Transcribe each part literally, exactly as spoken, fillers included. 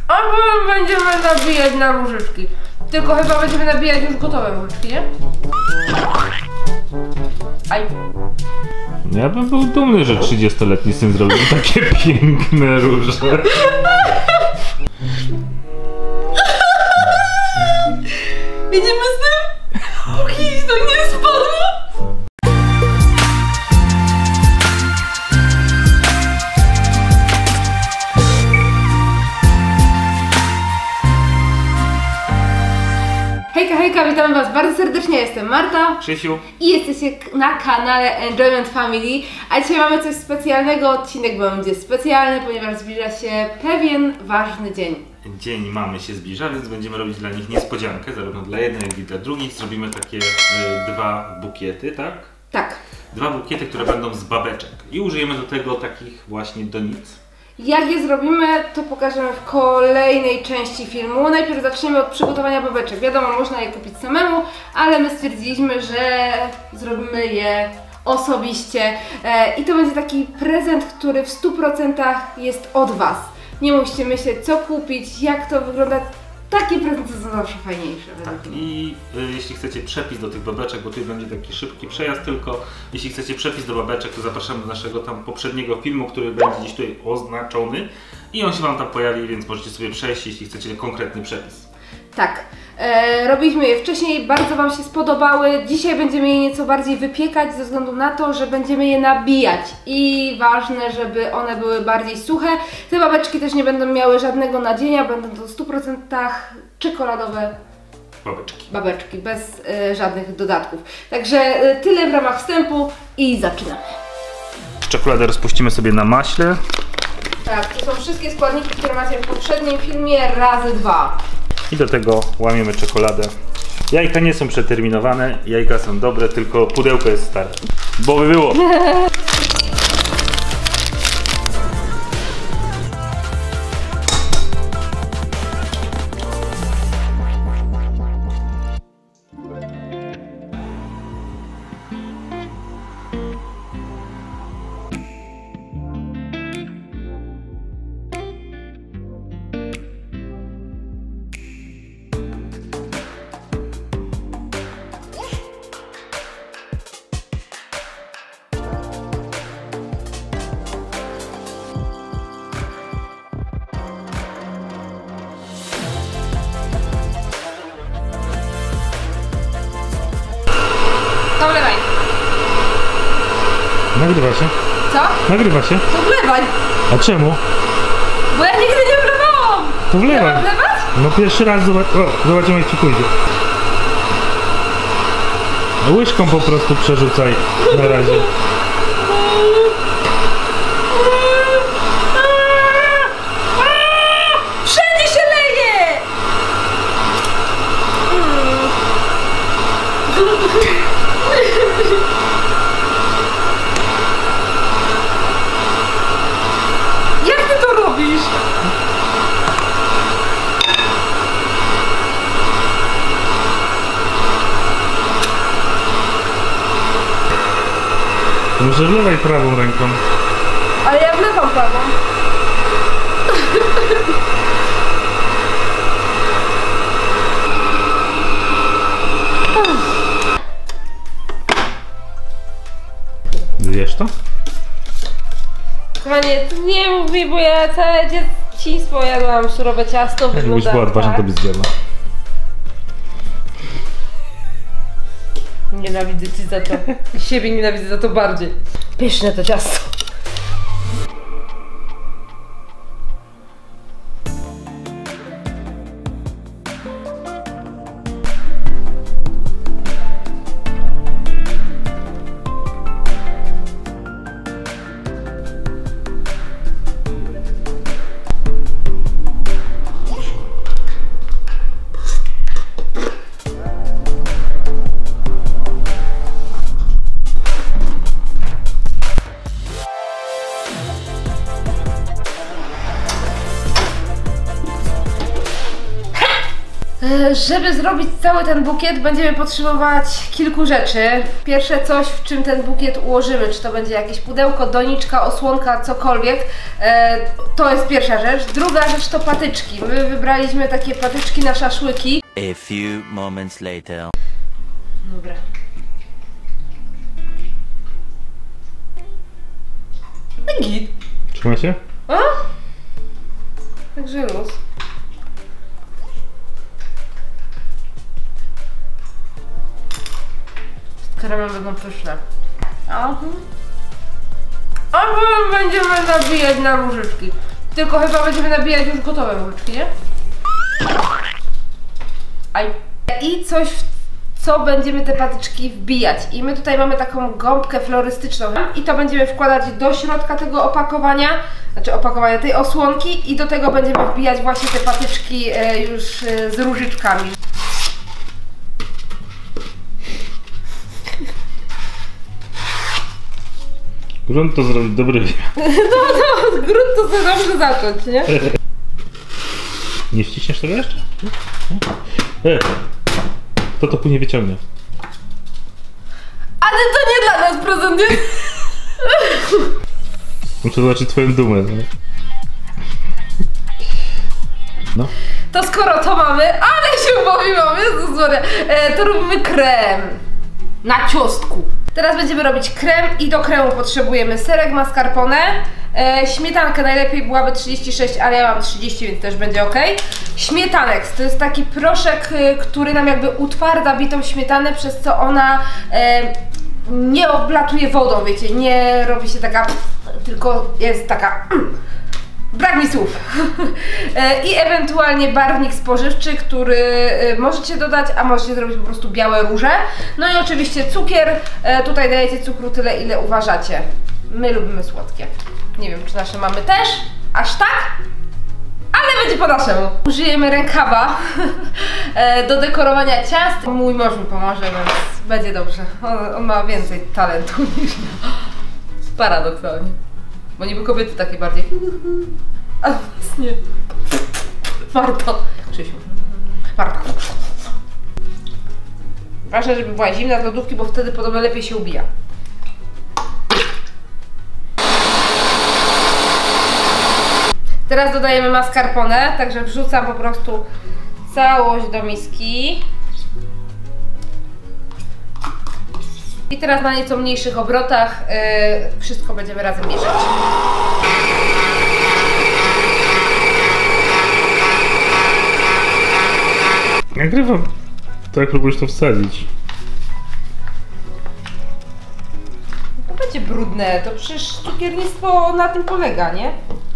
A potem będziemy nabijać na różyczki. Tylko chyba będziemy nabijać już gotowe różyczki, nie? Aj. Ja bym był dumny, że trzydziestoletni syn zrobił takie piękne róże. Idziemy z tym? Póki to nie spadło. Hejka, hejka, witamy was bardzo serdecznie, jestem Marta. Krzysiu. I jesteście na kanale Enjoyment Family. A dzisiaj mamy coś specjalnego, odcinek będzie specjalny, ponieważ zbliża się pewien ważny dzień. Dzień mamy się zbliża, więc będziemy robić dla nich niespodziankę, zarówno dla jednej, jak i dla drugiej. Zrobimy takie y, dwa bukiety, tak? Tak. Dwa bukiety, które będą z babeczek. I użyjemy do tego takich właśnie donic. Jak je zrobimy, to pokażemy w kolejnej części filmu. Najpierw zaczniemy od przygotowania babeczek. Wiadomo, można je kupić samemu, ale my stwierdziliśmy, że zrobimy je osobiście. E, I to będzie taki prezent, który w stu procentach jest od was. Nie musicie myśleć, co kupić, jak to wygląda. Takie prezenty są zawsze fajniejsze. Tak, i y, jeśli chcecie przepis do tych babeczek, bo tu będzie taki szybki przejazd tylko, jeśli chcecie przepis do babeczek, to zapraszamy do naszego tam poprzedniego filmu, który będzie gdzieś tutaj oznaczony i on się wam tam pojawi, więc możecie sobie przejść, jeśli chcecie konkretny przepis. Tak, e, robiliśmy je wcześniej, bardzo wam się spodobały. Dzisiaj będziemy je nieco bardziej wypiekać ze względu na to, że będziemy je nabijać i ważne, żeby one były bardziej suche. Te babeczki też nie będą miały żadnego nadzienia, będą to w stu procentach czekoladowe Babeczki. babeczki, bez e, żadnych dodatków. Także e, tyle w ramach wstępu i zaczynamy. Czekoladę rozpuścimy sobie na maśle. Tak, to są wszystkie składniki, które macie w poprzednim filmie razy dwa. I do tego łamiemy czekoladę. Jajka nie są przeterminowane, jajka są dobre, tylko pudełko jest stare. Bo by było. To wlewaj. Nagrywa się. Co? Nagrywa się. To wlewaj. A czemu? Bo ja nigdy nie wlewałam. To wlewaj. Trzeba wlewać? No pierwszy raz zobacz, o, zobaczymy jak ci pójdzie. Łyżką po prostu przerzucaj na razie. Wszędzie się leje! Jak ty to robisz? Może wlewaj prawą ręką. Ale ja wlewam prawą. Wiesz to? Kochanie, ty nie mów mi, bo ja całe dzieciństwo jadłam surowe ciasto. Jakbyś wygląda była odważna, tak. to by zjadła. Nienawidzę ci za to. Siebie nienawidzę za to bardziej. Pyszne to ciasto. Żeby zrobić cały ten bukiet, będziemy potrzebować kilku rzeczy. Pierwsze coś, w czym ten bukiet ułożymy, czy to będzie jakieś pudełko, doniczka, osłonka, cokolwiek. To jest pierwsza rzecz. Druga rzecz to patyczki. My wybraliśmy takie patyczki na szaszłyki. A few moments later. Dobra. No git. Trzyma się? A? Także luz. Kremy będą pyszne. Aha. A potem będziemy nabijać na różyczki. Tylko chyba będziemy nabijać już gotowe różyczki, nie? Aj. I coś, w co będziemy te patyczki wbijać. I my tutaj mamy taką gąbkę florystyczną. I to będziemy wkładać do środka tego opakowania, znaczy opakowania tej osłonki, i do tego będziemy wbijać właśnie te patyczki e, już e, z różyczkami. Grunt to zrobić dobry wymiar. No, no, grunt to dobrze zacząć, nie? Nie ściśniesz tego jeszcze? E, kto to później wyciągnie? Ale to nie dla nas prezent, nie? Muszę zobaczyć twoją dumę. No. No. To skoro to mamy, ale się ubawiłam, Jezus Maria, e, to robimy krem na ciostku. Teraz będziemy robić krem i do kremu potrzebujemy serek mascarpone, e, śmietankę, najlepiej byłaby trzydzieści sześć, ale ja mam trzydzieści, więc też będzie ok. Śmietanek, to jest taki proszek, który nam jakby utwarda bitą śmietanę, przez co ona e, nie oblatuje wodą, wiecie, nie robi się taka, tylko jest taka... Brak mi słów. I ewentualnie barwnik spożywczy, który możecie dodać, a możecie zrobić po prostu białe róże. No i oczywiście cukier. Tutaj dajecie cukru tyle, ile uważacie. My lubimy słodkie. Nie wiem, czy nasze mamy też, aż tak, ale będzie po naszemu. Użyjemy rękawa do dekorowania ciast. Mój mąż mi pomoże, więc będzie dobrze. On, on ma więcej talentu niż ja. Paradoksalnie. Bo niby kobiety takie bardziej. A was nie. Warto. Krzysiu. Warto. Ważne, żeby była zimna z lodówki, bo wtedy podobno lepiej się ubija. Teraz dodajemy mascarpone, także wrzucam po prostu całość do miski. I teraz na nieco mniejszych obrotach yy, wszystko będziemy razem mieszać. Nagrywam. Tak próbujesz to wsadzić. To będzie brudne, to przecież cukiernictwo na tym polega, nie?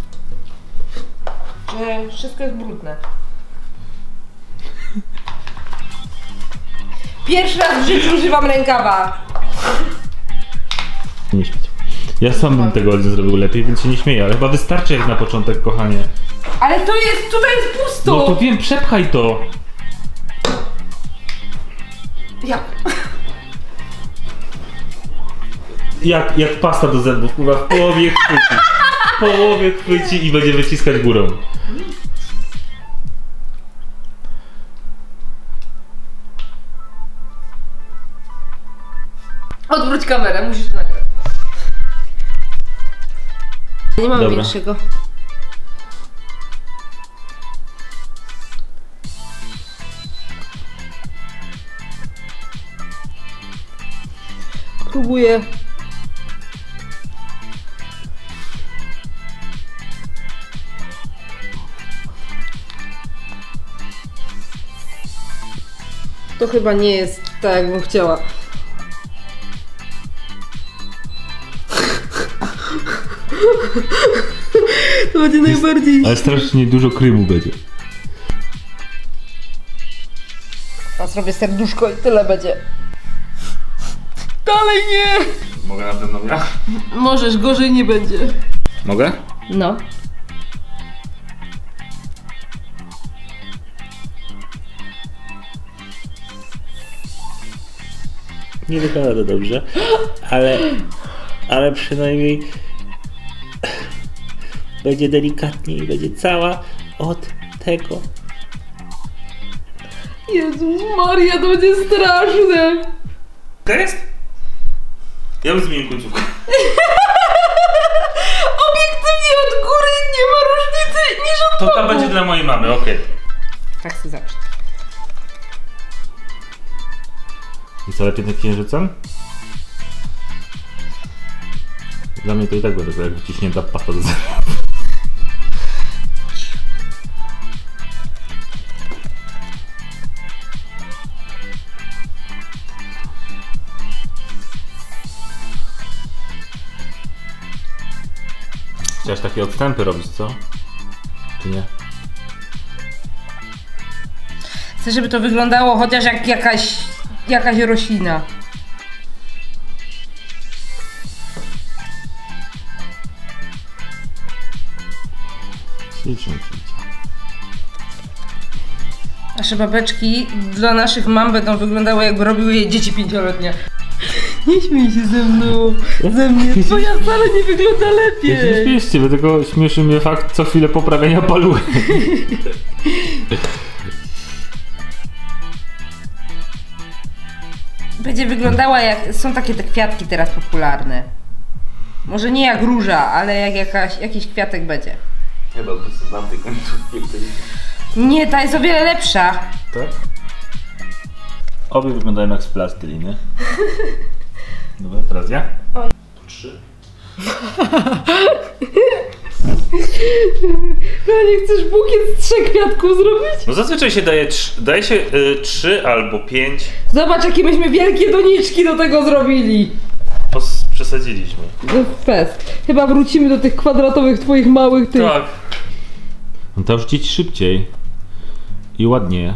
Że wszystko jest brudne. Pierwszy raz w życiu używam rękawa. Nie śmieć. Ja sam bym tego nie zrobił lepiej, więc się nie śmieję, ale chyba wystarczy jak na początek, kochanie. Ale to jest, tutaj jest pusto! No to wiem, przepchaj to! Jak? Jak, jak pasta do zębów, kurwa, w połowie chwyci. W połowie chwyci i będzie wyciskać górą. Odwróć kamerę, musisz to nagrać. Nie mamy Dobra. większego. Próbuję. To chyba nie jest tak, jakbym chciała. To będzie najbardziej... Ale strasznie dużo krymu będzie. A zrobię serduszko i tyle będzie. Dalej nie! Mogę na pewno ja? Możesz, gorzej nie będzie. Mogę? No. Nie wygląda to dobrze, ale, ale przynajmniej będzie delikatnie i będzie cała od tego. Jezus Maria, to będzie straszne. To jest? Ja bym zmienił końcówkę. Obiektywnie od góry nie ma różnicy niż od To boku. ta będzie dla mojej mamy, okej. Okay. Tak chcę zacząć. I co, lepiej tym księżycem? Dla mnie to i tak będzie jak wyciśnięta pasta do zębów. Chciałeś takie odstępy robić, co? Czy nie? Chcę, żeby to wyglądało chociaż jak jakaś, jakaś roślina. Ślicznie. Nasze babeczki dla naszych mam będą wyglądały, jakby robiły je dzieci pięcioletnie. Nie śmiej się ze mną, ze mnie, twoja wcale nie wygląda lepiej. Ja się nie śmieję z ciebie, tylko śmieszy mnie fakt co chwilę poprawiania paluchy. Będzie wyglądała jak, są takie te kwiatki teraz popularne. Może nie jak róża, ale jak jakaś, jakiś kwiatek będzie. Chyba to znam tej końcówki. Nie, ta jest o wiele lepsza. Tak? Obie wyglądają jak z plasteliny. Dobra, teraz ja? Oj. Trzy. Nie chcesz bukiet z trzech kwiatków zrobić? No zazwyczaj się daje, trz, daje się y, trzy albo pięć. Zobacz, jakie myśmy wielkie doniczki do tego zrobili. Pos, przesadziliśmy. No fest. Chyba wrócimy do tych kwadratowych twoich małych tych. Tak. No to rzucić szybciej. I ładnie.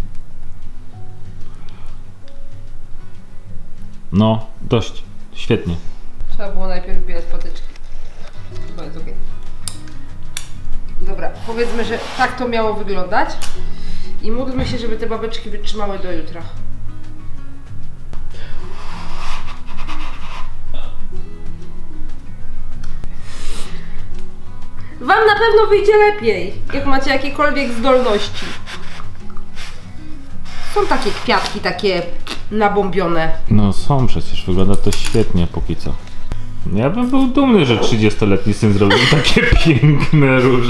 No, dość. Świetnie. Trzeba było najpierw wbijać patyczki. Chyba jest okej. Dobra, powiedzmy, że tak to miało wyglądać. I módlmy się, żeby te babeczki wytrzymały do jutra. Wam na pewno wyjdzie lepiej, jak macie jakiekolwiek zdolności. Są takie kwiatki, takie nabombione. No są przecież, wygląda to świetnie póki co. Ja bym był dumny, że trzydziestoletni syn zrobił takie piękne róże.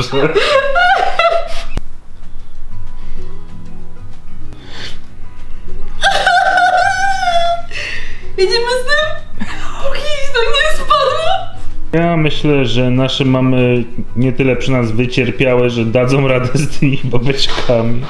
Jedziemy z tym? Póki to nie spadło? Ja myślę, że nasze mamy nie tyle przy nas wycierpiałe, że dadzą radę z tymi babeczkami.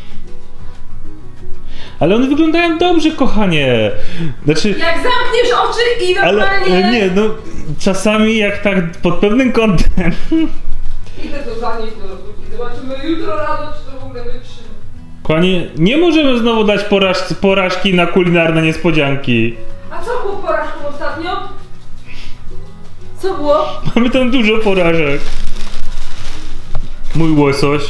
Ale one wyglądają dobrze, kochanie. Znaczy... Jak zamkniesz oczy i Ale normalnie... e, nie, no czasami jak tak pod pewnym kątem. Idę to zanieść do lodówki. Zobaczymy jutro rano, czy to w ogóle wytrzyma. Kochanie, nie możemy znowu dać poraż porażki na kulinarne niespodzianki. A co było porażką ostatnio? Co było? Mamy tam dużo porażek. Mój łosoś.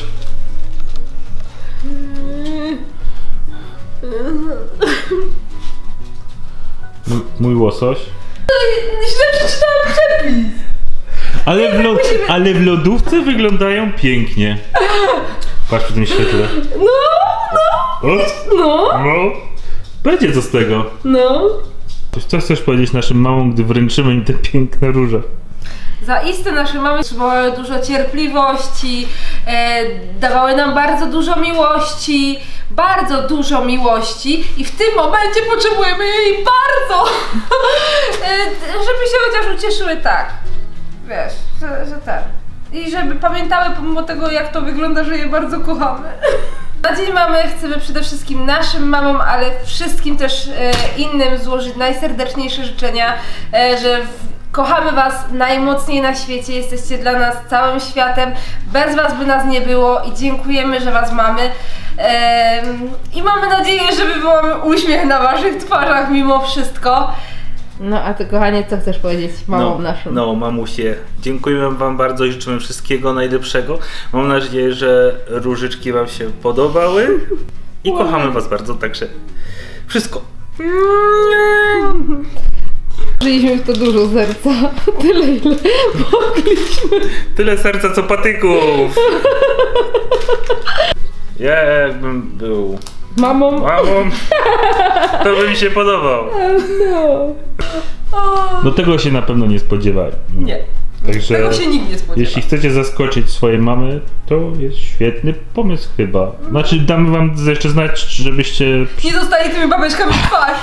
M mój łosoś. Źle przeczytałam przepis. Ale w, lo ale w lodówce wyglądają pięknie. Patrz przy tym świetle. No, no, O, no, no. Będzie co z tego. no. Co chcesz powiedzieć naszym mamom, gdy wręczymy im te piękne róże? Zaiste nasze mamy potrzebowały dużo cierpliwości, e, dawały nam bardzo dużo miłości, bardzo dużo miłości i w tym momencie potrzebujemy jej bardzo, e, żeby się chociaż ucieszyły tak, wiesz, że, że tak. I żeby pamiętały pomimo tego, jak to wygląda, że je bardzo kochamy. Na Dzień Mamy chcemy przede wszystkim naszym mamom, ale wszystkim też e, innym złożyć najserdeczniejsze życzenia, e, że w, kochamy was najmocniej na świecie, jesteście dla nas całym światem, bez was by nas nie było i dziękujemy, że was mamy. E, I mamy nadzieję, że wywołamy uśmiech na waszych twarzach mimo wszystko. No a ty, kochanie, co chcesz powiedzieć mamom no, naszym? No, mamusie, dziękujemy wam bardzo i życzymy wszystkiego najlepszego. Mam nadzieję, że różyczki wam się podobały i kochamy was bardzo, także wszystko. Włożyliśmy w to dużo serca, tyle ile mogliśmy. Tyle serca co patyków. Ja jakbym był Mamą. Mamą. To by mi się podobał. No. No tego się na pewno nie spodziewali. Nie. Także Tego się nikt nie spodziewa. jeśli chcecie zaskoczyć swoje mamy, to jest świetny pomysł chyba. Znaczy damy wam jeszcze znać, żebyście... Nie zostali tymi babeczkami w twarz.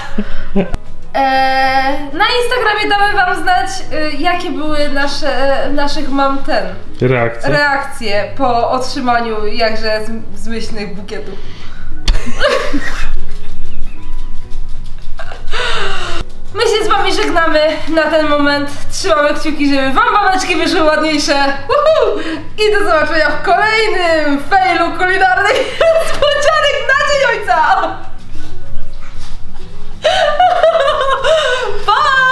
Eee, na Instagramie damy wam znać, y, jakie były nasze, naszych mam ten Reakcje. reakcje po otrzymaniu jakże z- zmyślnych bukietów. My się z wami żegnamy na ten moment. Trzymamy kciuki, żeby wam babeczki wyszły ładniejsze. Uhu! I do zobaczenia w kolejnym failu kulinarnych niespodzianek na Dzień Ojca. Pa!